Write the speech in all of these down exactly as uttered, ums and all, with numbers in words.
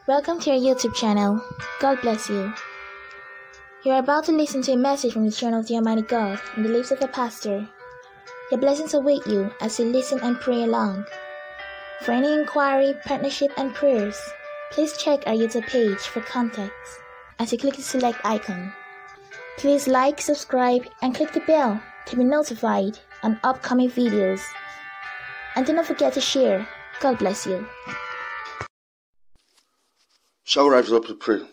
Welcome to our YouTube channel. God bless you. You are about to listen to a message from the throne of the Almighty God in the lips of a pastor. Your blessings await you as you listen and pray along. For any inquiry, partnership, and prayers, please check our YouTube page for contacts as you click the select icon. Please like, subscribe, and click the bell to be notified on upcoming videos. And do not forget to share. God bless you. Shall we rise up to pray?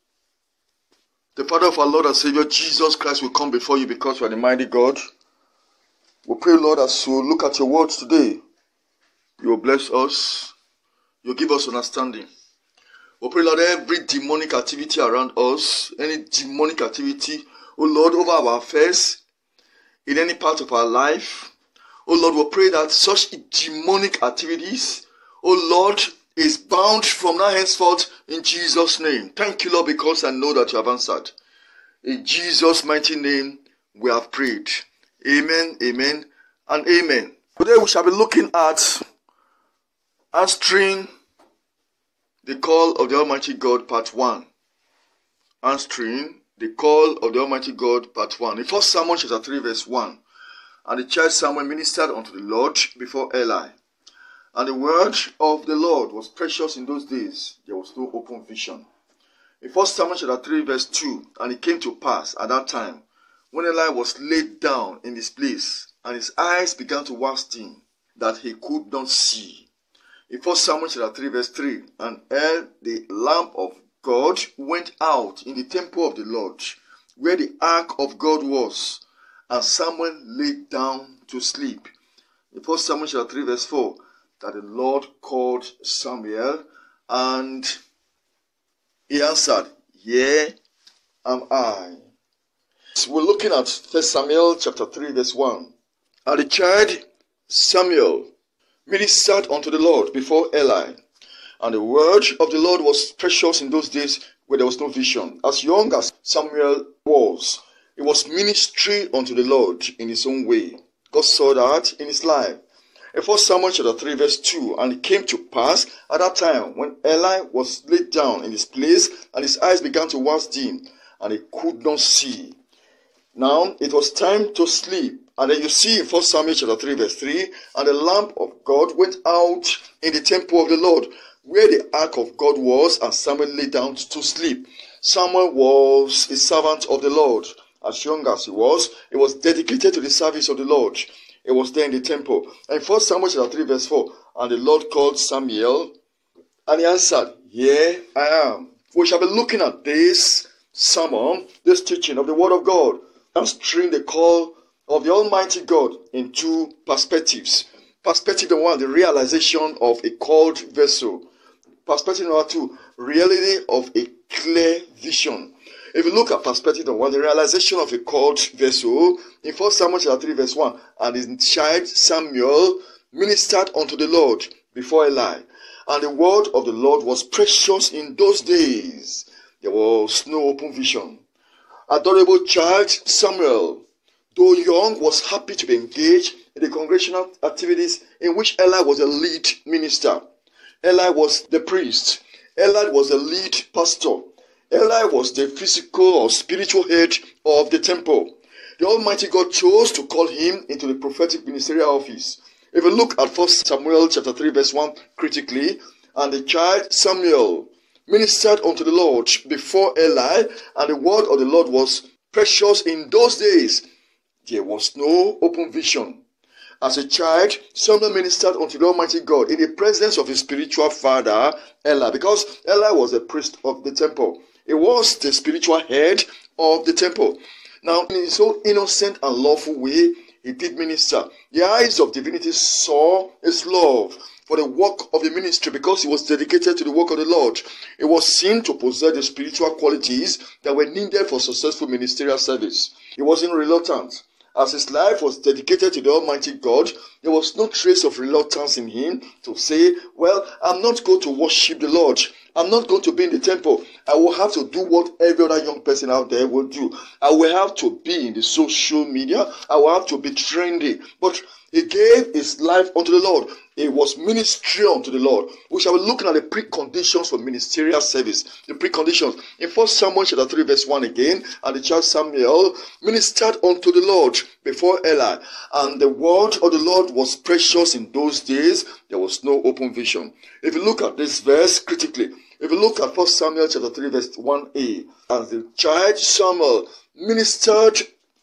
The Father of our Lord and Savior Jesus Christ will come before you because you are the mighty God. We pray, Lord, as you look at your words today, you will bless us. You will give us understanding. We pray, Lord, every demonic activity around us, any demonic activity, oh Lord, over our affairs, in any part of our life, oh Lord, we pray that such demonic activities, oh Lord, is bound from now henceforth in Jesus' name. Thank you, Lord, because I know that you have answered. In Jesus' mighty name, we have prayed. Amen, amen, and amen. Today we shall be looking at answering the call of the Almighty God, part one. Answering the call of the Almighty God, part one. In First Samuel chapter three, verse one. And the child Samuel ministered unto the Lord before Eli. And the word of the Lord was precious in those days. There was no open vision. In First Samuel chapter three, verse two. And it came to pass at that time, when Eli was laid down in his place, and his eyes began to wax dim, that he could not see. In First Samuel chapter three, verse three. And ere the lamp of God went out in the temple of the Lord, where the ark of God was, and Samuel lay down to sleep. In First Samuel chapter three, verse four, that the Lord called Samuel, and he answered, Here am I. So we're looking at First Samuel chapter three, verse one. And the child Samuel ministered unto the Lord before Eli. And the word of the Lord was precious in those days where there was no vision. As young as Samuel was, it was ministry unto the Lord in his own way. God saw that in his life. In First Samuel chapter three, verse two, and it came to pass at that time when Eli was laid down in his place, and his eyes began to wax dim, and he could not see. Now it was time to sleep. And then you see in First Samuel chapter three, verse three, and the lamp of God went out in the temple of the Lord, where the ark of God was, and Samuel lay down to sleep. Samuel was a servant of the Lord. As young as he was, he was dedicated to the service of the Lord. He was there in the temple. And First Samuel chapter three, verse four, and the Lord called Samuel, and he answered, Here I am. We shall be looking at this sermon, this teaching of the Word of God, answering the call of the Almighty God in two perspectives. Perspective number one, the realization of a called vessel. Perspective number two, reality of a clear vision. If you look at perspective number one, the realization of a called vessel, in First Samuel chapter three, verse one, and his child Samuel ministered unto the Lord before Eli. And the word of the Lord was precious in those days. There was no open vision. Adorable child Samuel, though young, was happy to be engaged in the congregational activities in which Eli was the lead minister. Eli was the priest. Eli was the lead pastor. Eli was the physical or spiritual head of the temple. The Almighty God chose to call him into the prophetic ministerial office. If you look at First Samuel chapter three, verse one critically, and the child Samuel ministered unto the Lord before Eli, and the word of the Lord was precious in those days. There was no open vision. As a child, Samuel ministered unto the Almighty God in the presence of his spiritual father, Eli, because Eli was the priest of the temple. He was the spiritual head of the temple. Now, in his own innocent and lawful way, he did minister. The eyes of divinity saw his love for the work of the ministry because he was dedicated to the work of the Lord. It was seen to possess the spiritual qualities that were needed for successful ministerial service. He wasn't reluctant. As his life was dedicated to the Almighty God, there was no trace of reluctance in him to say, well, I'm not going to worship the Lord. I'm not going to be in the temple. I will have to do what every other young person out there will do. I will have to be in the social media. I will have to be trendy. But He gave his life unto the Lord. It was ministry unto the Lord. We shall be looking at the preconditions for ministerial service. The preconditions. In First Samuel chapter three verse one again, and the child Samuel ministered unto the Lord before Eli. And the word of the Lord was precious in those days. There was no open vision. If you look at this verse critically, if you look at First Samuel chapter three verse one a, and the child Samuel ministered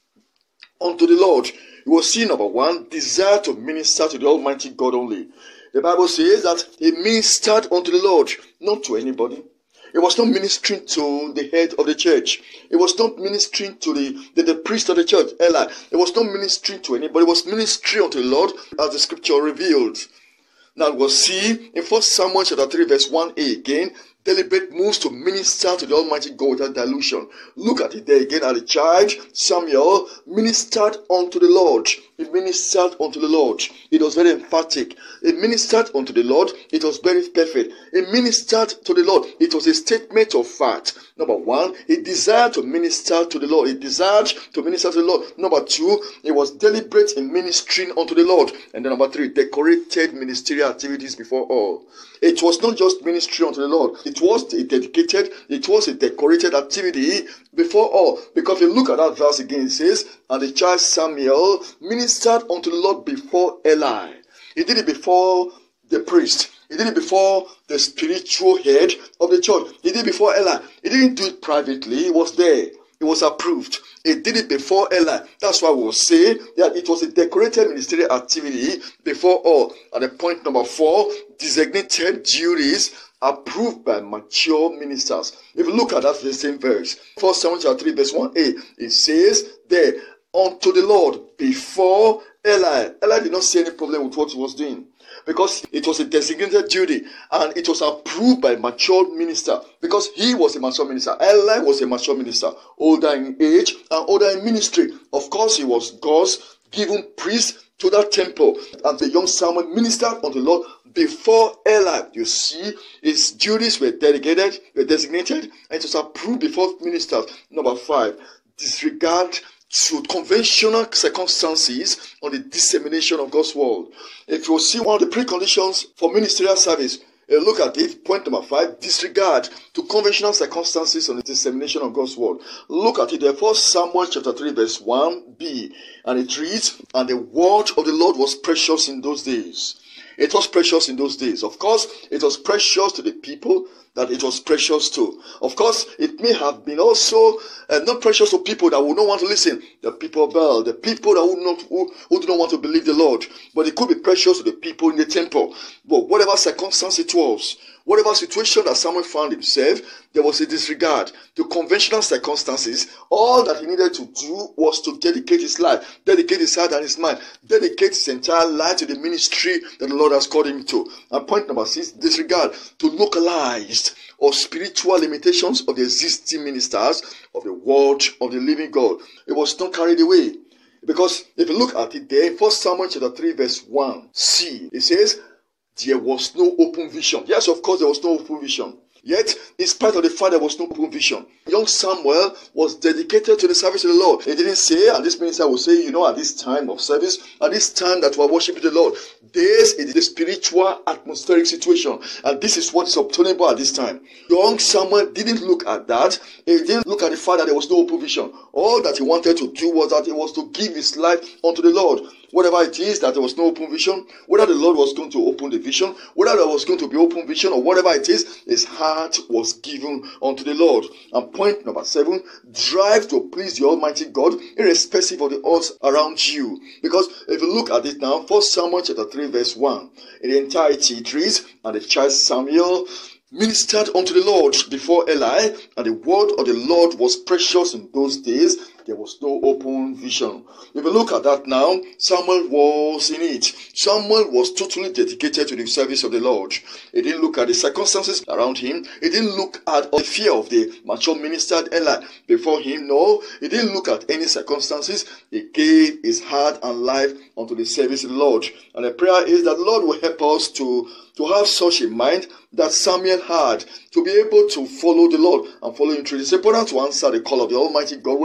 unto the Lord, you will see, number one, desire to minister to the Almighty God only. The Bible says that he ministered unto the Lord, not to anybody. It was not ministering to the head of the church. It was not ministering to the, the, the priest of the church, Eli. It was not ministering to anybody. It was ministering unto the Lord, as the scripture revealed. Now we'll see in First Samuel chapter three verse one a again, deliberate moves to minister to the Almighty God without dilution. Look at it there again. And the child Samuel ministered unto the Lord. He ministered unto the Lord. It was very emphatic. He ministered unto the Lord. It was very perfect. He ministered to the Lord. It was a statement of fact. Number one, he desired to minister to the Lord. He desired to minister to the Lord. Number two, he was deliberate in ministering unto the Lord. And then number three, decorated ministerial activities before all. It was not just ministry unto the Lord. It was a dedicated, it was a decorated activity before all. Because if you look at that verse again, it says, and the child Samuel ministered unto the Lord before Eli. He did it before the priest. He did it before the spiritual head of the church. He did it before Eli. He didn't do it privately. He was there. It was approved. He did it before Eli. That's why we will say that it was a decorated ministerial activity before all. And the point number four, designated duties approved by mature ministers. If you look at that, the same verse, First Samuel chapter three verse one a, it says there, unto the Lord before Eli. Eli did not see any problem with what he was doing, because it was a designated duty and it was approved by a mature minister, because he was a mature minister. Eli was a mature minister, older in age and older in ministry. Of course, he was God's given priest to that temple, and the young Samuel ministered unto the Lord before Eli. You see, his duties were dedicated, were designated, and it was approved before ministers. Number five, disregard to conventional circumstances on the dissemination of God's word. If you see one of the preconditions for ministerial service, uh, look at it. Point number five, disregard to conventional circumstances on the dissemination of God's word. Look at it there. First Samuel chapter three verse one b, and it reads, and the word of the Lord was precious in those days. It was precious in those days. Of course, it was precious to the people that it was precious to. Of course, it may have been also uh, not precious to people that would not want to listen. The people of Baal, the people that would not, who, who do not want to believe the Lord. But it could be precious to the people in the temple. But whatever circumstance it was, whatever situation that Samuel found himself, there was a disregard to conventional circumstances. All that he needed to do was to dedicate his life, dedicate his heart and his mind, dedicate his entire life to the ministry that the Lord has called him to. And point number six, disregard to localized or spiritual limitations of the existing ministers of the word of the living God. It was not carried away. Because if you look at it there, in First Samuel chapter three verse one c, it says, there was no open vision. Yes, of course, there was no open vision. Yet, in spite of the fact there was no open vision, young Samuel was dedicated to the service of the Lord. He didn't say, and this minister will say, you know, at this time of service, at this time that we are worshiping the Lord, this is the spiritual atmospheric situation, and this is what is obtainable at this time. Young Samuel didn't look at that. He didn't look at the fact that there was no open vision. All that he wanted to do was that he was to give his life unto the Lord. Whatever it is that there was no open vision, whether the Lord was going to open the vision, whether there was going to be open vision, or whatever it is, his heart was given unto the Lord. And point number seven, drive to please the Almighty God, irrespective of the odds around you. Because if you look at it now, First Samuel chapter three verse one, in the entirety it reads, and the child Samuel ministered unto the Lord before Eli, and the word of the Lord was precious in those days. There was no open vision. If you look at that now, Samuel was in it. Samuel was totally dedicated to the service of the Lord. He didn't look at the circumstances around him. He didn't look at the fear of the mature minister Eli before him. No, he didn't look at any circumstances. He gave his heart and life unto the service of the Lord. And the prayer is that the Lord will help us to, to have such a mind that Samuel had, to be able to follow the Lord and follow him through. It's important to answer the call of the Almighty God whenever we find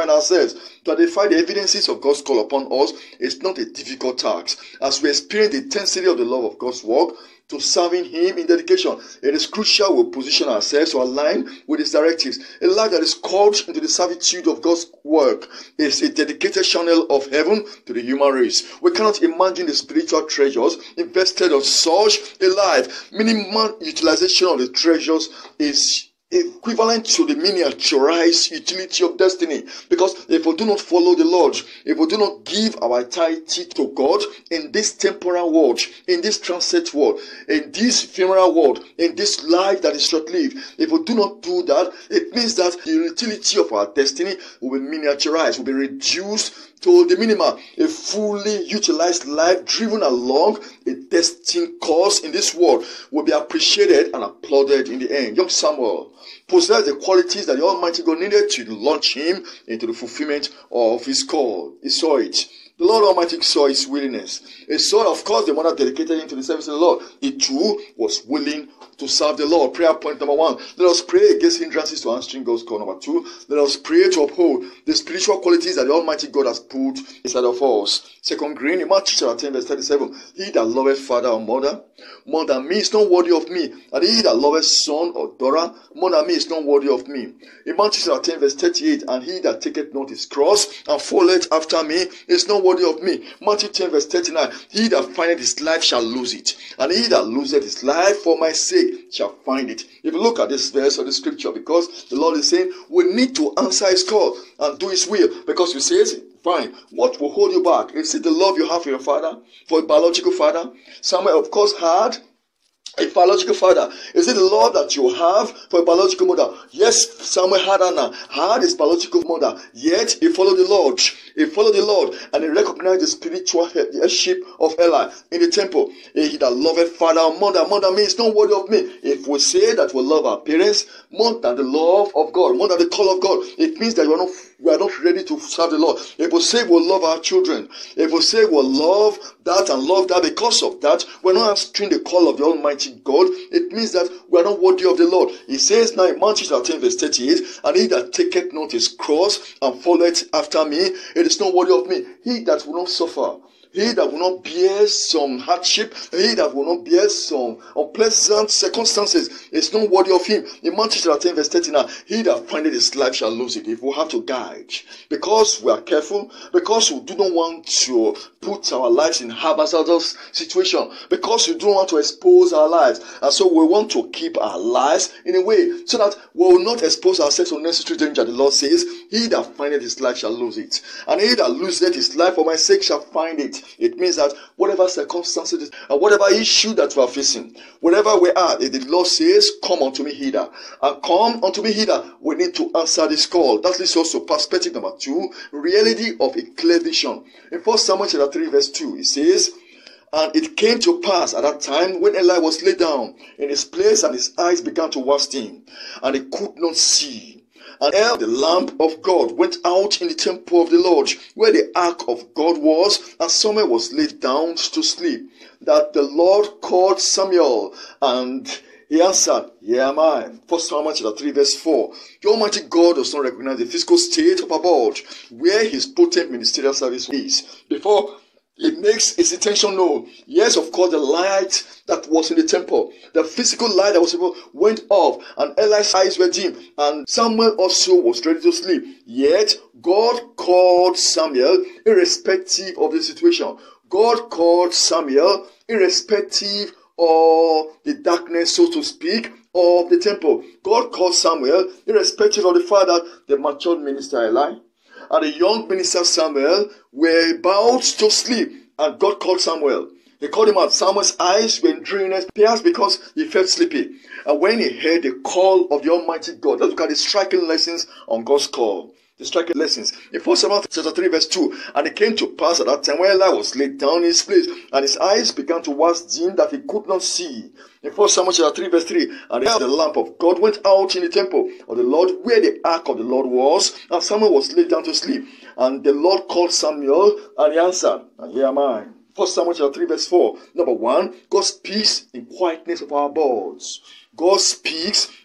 find ourselves. To identify the evidences of God's call upon us is not a difficult task. As we experience the intensity of the love of God's work, to serving Him in dedication, it is crucial we position ourselves to align with His directives. A life that is called into the servitude of God's work is a dedicated channel of heaven to the human race. We cannot imagine the spiritual treasures invested on such a life. Minimal utilization of the treasures is equivalent to the miniaturized utility of destiny. Because if we do not follow the Lord, if we do not give our entirety to God in this temporal world, in this transit world, in this ephemeral world, in this life that is short-lived, if we do not do that, it means that the utility of our destiny will be miniaturized, will be reduced to the minimum. A fully utilized life driven along a destined course in this world will be appreciated and applauded in the end. Young Samuel possessed the qualities that the Almighty God needed to launch him into the fulfillment of his call. He saw it. The Lord Almighty saw his willingness. He saw, of course, the mother dedicated him to the service of the Lord. He too was willing to serve the Lord. Prayer point number one. Let us pray against hindrances to answering God's call. Number two. Let us pray to uphold the spiritual qualities that the Almighty God has put inside of us. Second Green, in Matthew chapter ten, verse thirty-seven. He that loveth father or mother more than me is not worthy of me. And he that loveth son or daughter more than me is not worthy of me. In Matthew chapter ten, verse thirty-eight. And he that taketh not his cross and followeth after me is not worthy of me. Matthew ten, verse thirty-nine. He that findeth his life shall lose it. And he that loseth his life for my sake shall find it. If you look at this verse of the scripture, because the Lord is saying we need to answer his call and do his will, because he says, fine, what will hold you back? Is it the love you have for your father, for a biological father? Samuel, of course, had a biological father. Is it the love that you have for a biological mother? Yes, Samuel had Anna, had his biological mother, yet he followed the Lord. He followed the Lord and he recognized the spiritual headship of Eli in the temple. He that loveth father or mother, mother means no word of me. If we say that we love our parents more than the love of God, more than the call of God, it means that we are not we are not ready to serve the Lord. If we say we'll love our children, if we say we'll love that and love that, because of that, we're not answering the call of the Almighty God. It means that we are not worthy of the Lord. He says now in Matthew ten, verse thirty-eight, and he that taketh not his cross and followeth after me, it is not worthy of me. He that will not suffer, he that will not bear some hardship, he that will not bear some unpleasant circumstances is not worthy of him. In Matthew ten, verse thirty-nine, he that findeth his life shall lose it. If we have to guide, because we are careful, because we do not want to put our lives in hazardous situation, because we don't want to expose our lives, and so we want to keep our lives in a way so that we will not expose ourselves to unnecessary danger. The Lord says, he that findeth his life shall lose it, and he that loseth his life for my sake shall find it. It means that whatever circumstances and whatever issue that we are facing, wherever we are, if the Lord says, come unto me hither, and come unto me hither, we need to answer this call. That leads us to perspective number two, reality of a clear vision. In First Samuel chapter three, verse two, it says, and it came to pass at that time when Eli was laid down in his place, and his eyes began to wax dim, and he could not see. And ere the lamp of God went out in the temple of the Lord, where the ark of God was, and Samuel was laid down to sleep, that the Lord called Samuel, and he answered, here am I. First Samuel chapter three, verse four. The Almighty God does not recognize the physical state of abode, where his potent ministerial service is, before he makes his intention known. Yes, of course, the light that was in the temple, the physical light that was in the temple went off, and Eli's eyes were dim, and Samuel also was ready to sleep. Yet, God called Samuel irrespective of the situation. God called Samuel irrespective of the darkness, so to speak, of the temple. God called Samuel irrespective of the fact that the matured minister Eli and the young minister Samuel were about to sleep, and God called Samuel. He called him out. Samuel's eyes were in dreariness, perhaps because he felt sleepy. And when he heard the call of the Almighty God, let's look at the striking lessons on God's call. The striking lessons. In First Samuel chapter three, verse two, and it came to pass at that time when Eli was laid down in his place, and his eyes began to wax dim, that he could not see. In First Samuel chapter three, verse three, and the lamp of God went out in the temple of the Lord, where the ark of the Lord was, and Samuel was laid down to sleep. And the Lord called Samuel, and he answered, and here am I. First Samuel chapter three, verse four. Number one, God speaks in quietness of our abodes. God speaks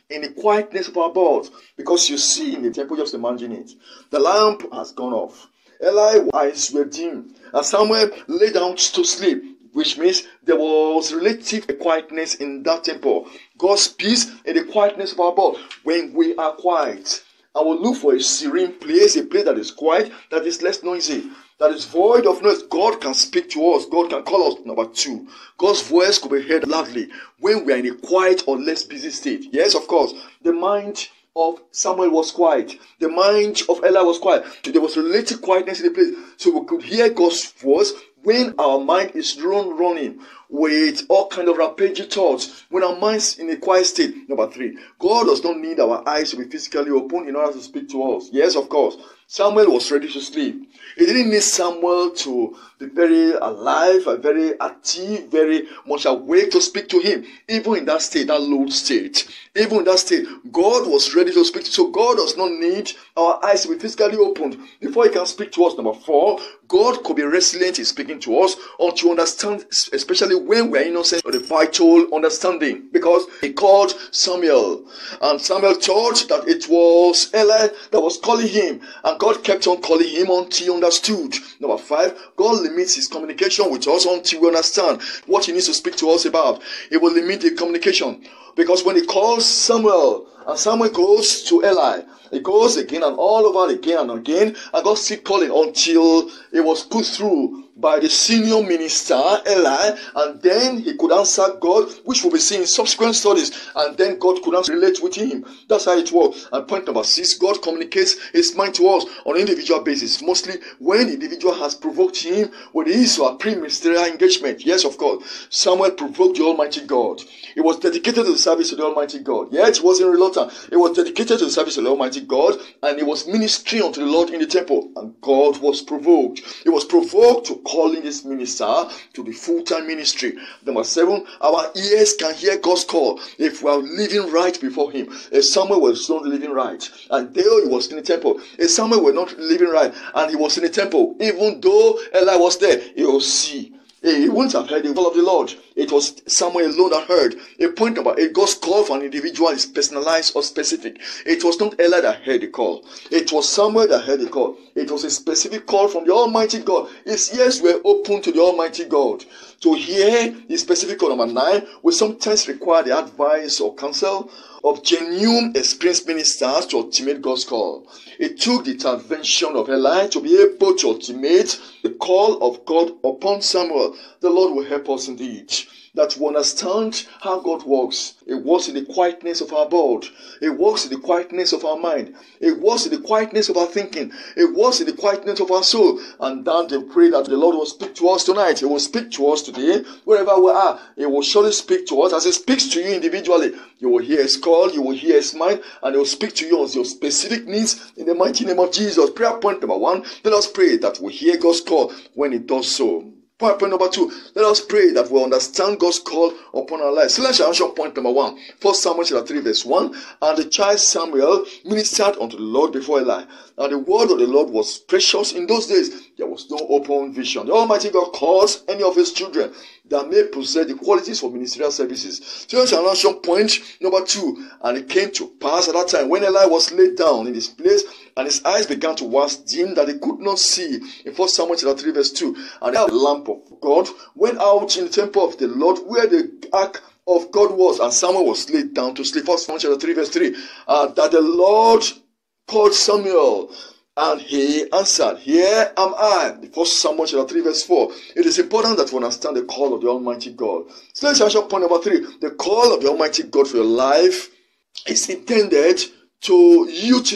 in the quietness of our abode. Because you see in the temple, just imagine it. The lamp has gone off. Eli's eyes were dim. And Samuel lay down to sleep, which means there was relative quietness in that temple. God's peace in the quietness of our abode. When we are quiet, I will look for a serene place, a place that is quiet, that is less noisy, that is void of noise. God can speak to us. God can call us. Number two, God's voice could be heard loudly when we are in a quiet or less busy state. Yes, of course, the mind of Samuel was quiet. The mind of Eli was quiet. There was relative quietness in the place. So we could hear God's voice when our mind is run running with all kind of rampaging thoughts, when our mind's in a quiet state. Number three, God does not need our eyes to be physically open in order to speak to us. Yes, of course, Samuel was ready to sleep. He didn't need Samuel to be very alive, very active, very much awake to speak to him. Even in that state, that low state, even in that state, God was ready to speak. So God does not need our eyes to be physically opened before he can speak to us. Number four, God could be resilient in speaking to us or to understand, especially when we are innocent of the vital understanding. Because he called Samuel, and Samuel thought that it was Eli that was calling him, and God kept on calling him until he understood. Number five, God limits his communication with us until we understand what he needs to speak to us about. He will limit the communication, because when he calls Samuel, and Samuel goes to Eli, he goes again and all over again and again, and God still calling until it was put through by the senior minister, Eli, and then he could answer God, which we'll be seeing in subsequent studies, and then God could answer, relate with him. That's how it works. And point number six, God communicates his mind to us on an individual basis, mostly when the individual has provoked him with his or pre-ministerial engagement. Yes, of course, Samuel provoked the Almighty God. He was dedicated to the service of the Almighty God. Yet he wasn't reluctant. He was dedicated to the service of the Almighty God, and he was ministering unto the Lord in the temple. And God was provoked. He was provoked to calling this minister to the full-time ministry. Number seven, our ears can hear God's call if we are living right before him. If Samuel was not living right, and there he was in the temple. If Samuel were not living right, and he was in the temple, even though Eli was there, he will see. He wouldn't have heard the call of the Lord. It was Samuel alone that heard. A point about it, God's call for an individual is personalized or specific. It was not Eli that heard the call. It was Samuel that heard the call. It was a specific call from the Almighty God. His ears were open to the Almighty God. To hear the specific call. Number nine, we sometimes require the advice or counsel of genuine, experienced ministers to ultimate God's call. It took the intervention of Eli to be able to ultimate the call of God upon Samuel. The Lord will help us indeed, that we understand how God works. It works in the quietness of our abode. It works in the quietness of our mind. It works in the quietness of our thinking. It works in the quietness of our soul. And then they pray that the Lord will speak to us tonight. He will speak to us today, wherever we are. He will surely speak to us as he speaks to you individually. You will hear his call, you will hear his mind, and he will speak to you on your specific needs in the mighty name of Jesus. Prayer point number one, let us pray that we hear God's call when he does so. Point number two, let us pray that we understand God's call upon our lives. So let's answer point number one. First Samuel chapter three verse one. And the child Samuel ministered unto the Lord before Eli. And the word of the Lord was precious in those days. There was no open vision. The Almighty God calls any of his children that may possess the qualities for ministerial services. So let's answer point number two. And it came to pass at that time when Eli was laid down in his place, and his eyes began to wax dim, that he could not see. In First Samuel chapter three verse two. And the lamp of God went out in the temple of the Lord, where the ark of God was, and Samuel was laid down to sleep. First Samuel chapter three verse three. Uh, that the Lord called Samuel, and he answered, Here am I. First Samuel chapter three verse four. It is important that we understand the call of the Almighty God. So let's answer point number three. The call of the Almighty God for your life is intended to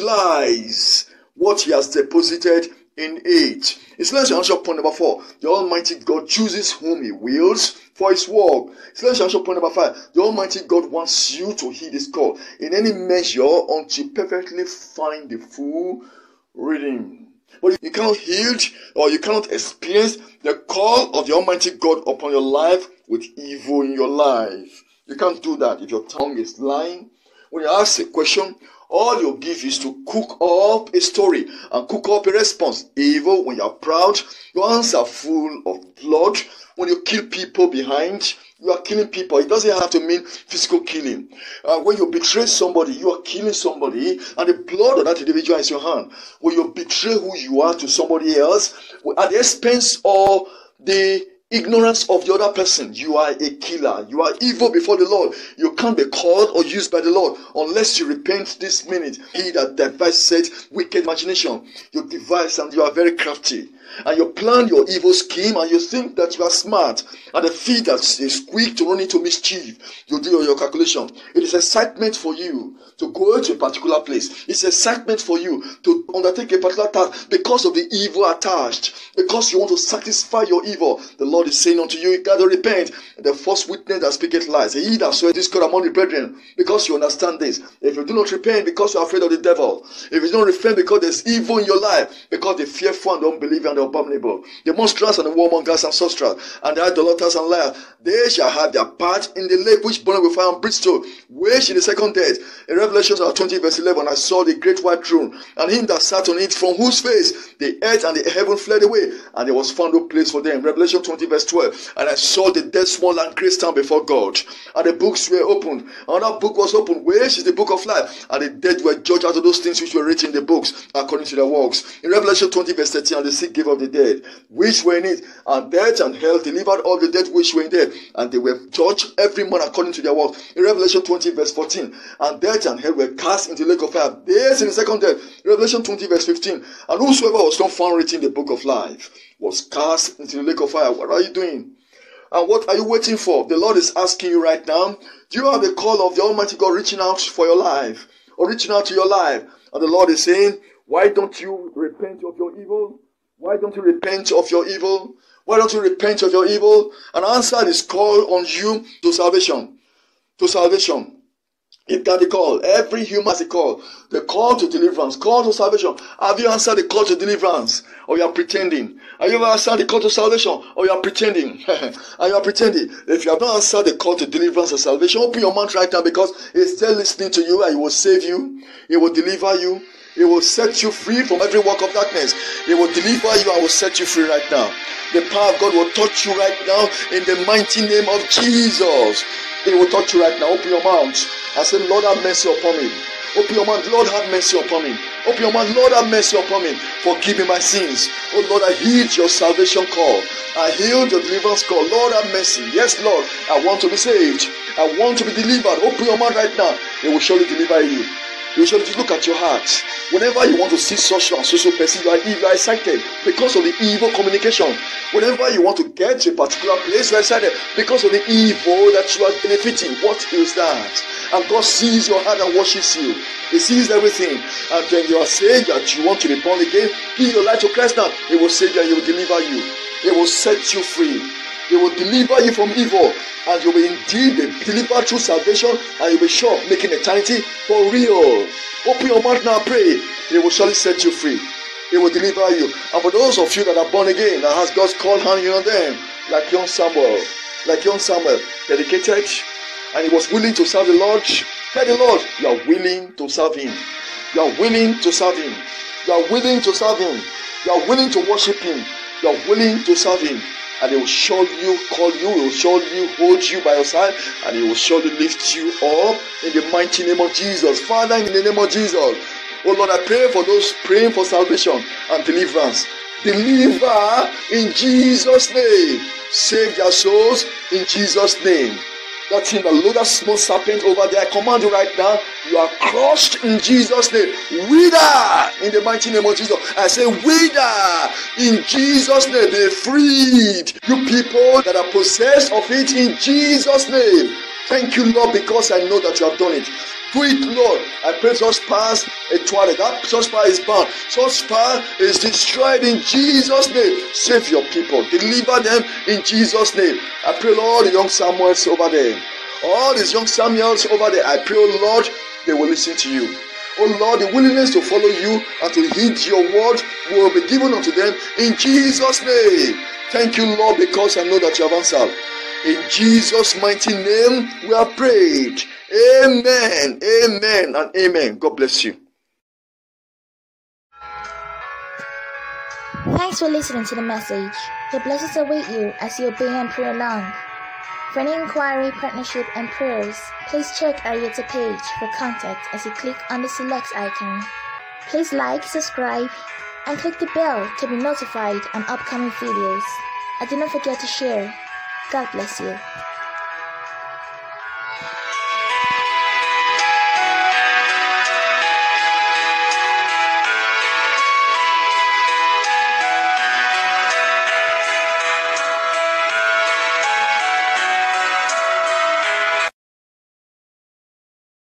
utilize what he has deposited in it. It's let's answer point number four. The Almighty God chooses whom he wills for his work. So let's answer point number five. The Almighty God wants you to heed his call in any measure until you perfectly find the full reading. But you cannot heed or you cannot experience the call of the Almighty God upon your life with evil in your life. You can't do that if your tongue is lying, When you ask a question, all you give is to cook up a story and cook up a response. Evil, when you're proud, your hands are full of blood. When you kill people behind, you are killing people. It doesn't have to mean physical killing. Uh, when you betray somebody, you are killing somebody, and the blood of that individual is in your hand. When you betray who you are to somebody else, at the expense of the ignorance of the other person, you are a killer. You are evil before the Lord. You can't be called or used by the Lord unless you repent this minute. He that deviseth wicked imagination, you devise and you are very crafty. And you plan your evil scheme and you think that you are smart. And the feet that is quick to run into mischief, you do your calculation. It is excitement for you to go to a particular place. It's excitement for you to undertake a particular task because of the evil attached. Because you want to satisfy your evil. The Lord is saying unto you, you got to repent. The false witness that speaketh lies, he that swear discord among the brethren, because you understand this. If you do not repent because you are afraid of the devil, if you don't repent because there's evil in your life, because the fearful and the unbelieving and the abominable, the monstrous and the warmongers and sorcerers, and the idolaters and liars, they shall have their part in the lake which burneth with fire and brimstone, which in the second death. In Revelation twenty verse eleven, I saw the great white throne, and him that sat on it, from whose face the earth and the heaven fled away, and there was found no place for them. Revelation twenty verse twelve, and I saw the dead small and great stand before God, and the books were opened. Another book was opened, which is the book of life, and the dead were judged out of those things which were written in the books, according to their works. In Revelation twenty verse thirteen, and the sick gave of the dead, which were in it, and death and hell delivered all the dead which were in there, and they were judged every man according to their works. In Revelation twenty verse fourteen, and death and hell were cast into the lake of fire. This in the second death. Revelation twenty verse fifteen, and whosoever was not found written in the book of life was cast into the lake of fire. What are you doing? And what are you waiting for? The Lord is asking you right now, do you have the call of the Almighty God reaching out for your life, or reaching out to your life? And the Lord is saying, why don't you repent of your evil? Why don't you repent of your evil? Why don't you repent of your evil? And answer this call on you to salvation. To salvation. It got the call. Every human has a call. The call to deliverance. Call to salvation. Have you answered the call to deliverance? Or you are pretending? Have you ever answered the call to salvation? Or you are pretending? And you are pretending. If you have not answered the call to deliverance or salvation, open your mouth right now, because it's still listening to you, and it will save you. It will deliver you. It will set you free from every work of darkness. It will deliver you and will set you free right now. The power of God will touch you right now in the mighty name of Jesus. It will touch you right now. Open your mouth and say, Lord, have mercy upon me. Open your mouth, Lord, have mercy upon me. Open your mouth, Lord, have mercy upon me. Forgive me my sins. Oh Lord, I heed your salvation call. I heed your deliverance call. Lord, have mercy. Yes, Lord, I want to be saved. I want to be delivered. Open your mouth right now. It will surely deliver you. You should look at your heart. Whenever you want to see such and social person, you are, you are excited because of the evil communication. Whenever you want to get to a particular place, you are excited because of the evil that you are benefiting. What is that? And God sees your heart and worships you. He sees everything. And then you are saying that you want to be born again. Give your life to Christ now. He will save you and He will deliver you. He will set you free. He will deliver you from evil. And you will indeed be delivered through salvation, and you'll be sure making eternity for real. Open your mouth now, pray. He will surely set you free. He will deliver you. And for those of you that are born again, that has God's call hanging on them, like young Samuel, like young Samuel, dedicated, and he was willing to serve the Lord. Tell the Lord, you are willing to serve Him. You are willing to serve Him. You are willing to serve Him. You are willing to worship Him. You are willing to serve Him. And He will surely call you, He will surely hold you by your side, and He will surely lift you up in the mighty name of Jesus. Father, in the name of Jesus, oh Lord, I pray for those praying for salvation and deliverance. Deliver in Jesus' name. Save their souls in Jesus' name. That thing that load that small serpent over there, I command you right now, you are crushed in Jesus' name. Wither in the mighty name of Jesus. I say wither in Jesus' name. Be freed. You people that are possessed of it, in Jesus' name. Thank you, Lord, because I know that you have done it. Do it, Lord. I pray such powers a twilight. That such power is bound. Such power is destroyed in Jesus' name. Save your people. Deliver them in Jesus' name. I pray, Lord, the young Samuels over there. All these young Samuels over there. I pray, oh Lord, they will listen to you. Oh Lord, the willingness to follow you and to heed your word will be given unto them in Jesus' name. Thank you, Lord, because I know that you have answered. In Jesus' mighty name, we are prayed. Amen, amen, and amen. God bless you. Thanks for listening to the message. Your blessings await you as you obey and pray along. For any inquiry, partnership, and prayers, please check our YouTube page for contact as you click on the select icon. Please like, subscribe, and click the bell to be notified on upcoming videos. And do not forget to share. God bless you.